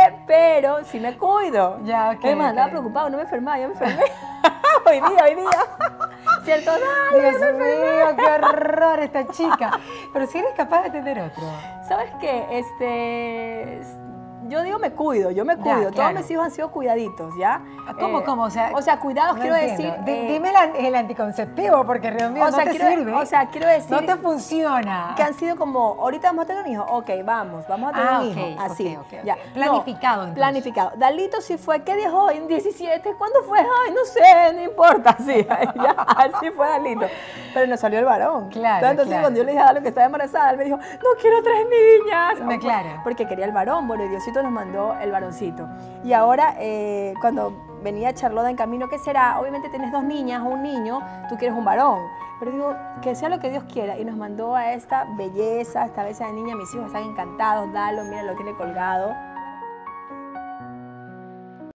pero sí me cuido. Ya, ok. Además, andaba preocupado, no me enfermaba, yo me enfermé. Hoy día. ¿Cierto? Dale, Dios mío, qué horror esta chica. Pero si eres capaz de tener otro. ¿Sabes qué? Yo digo me cuido, yo me cuido. Claro. Todos mis hijos han sido cuidaditos, ¿ya? ¿Cómo? O sea, cuidados no quiero entiendo. decir... Dime el anticonceptivo, porque Dios mío, no te sirve. O sea, quiero decir... No te funciona. Que han sido como, ahorita vamos a tener un hijo, ok, vamos a tener un hijo, así. Ok. Ya. Planificado, No, entonces. Planificado. Dalito sí fue, ¿qué día es hoy? 17, ¿cuándo fue? Ay, no sé, no importa, sí, ya, así fue Dalito. Pero nos salió el varón. Claro, Entonces, claro. cuando yo le dije a Dalo que estaba embarazada, él me dijo, no quiero 3 niñas. Claro. Porque quería el varón, bueno, y Diosito nos mandó el varoncito. Y ahora, cuando venía Charlotte en camino, ¿qué será? Obviamente tienes 2 niñas o un niño, tú quieres un varón. Pero digo, que sea lo que Dios quiera. Y nos mandó a esta belleza, esta belleza de niña. Mis hijos están encantados. Dalo, mira, lo tiene colgado.